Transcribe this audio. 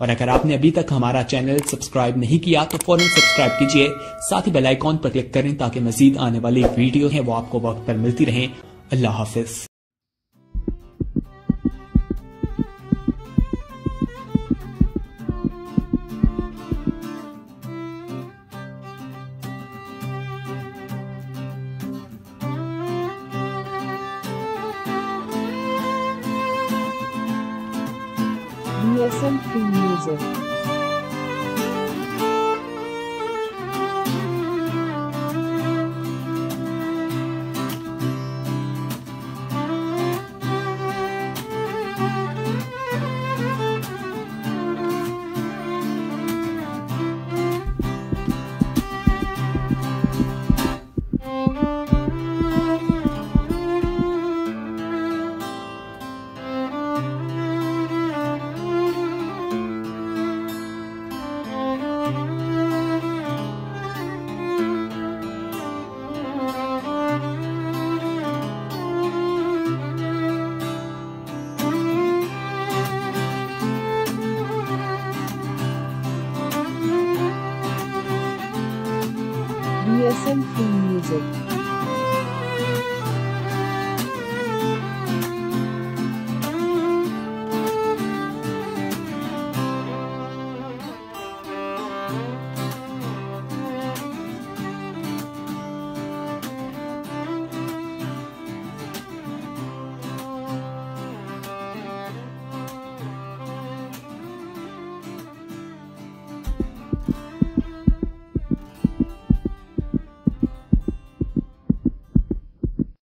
और अगर आपने अभी तक हमारा चैनल सब्सक्राइब नहीं किया तो फौरन सब्सक्राइब कीजिए, साथ ही बेल आइकॉन पर क्लिक करें ताकि मजीद आने वाली वीडियो है वो आपको वक्त पर मिलती रहें। अल्लाह हाफिज। BSM Free Music. BSM Free Music.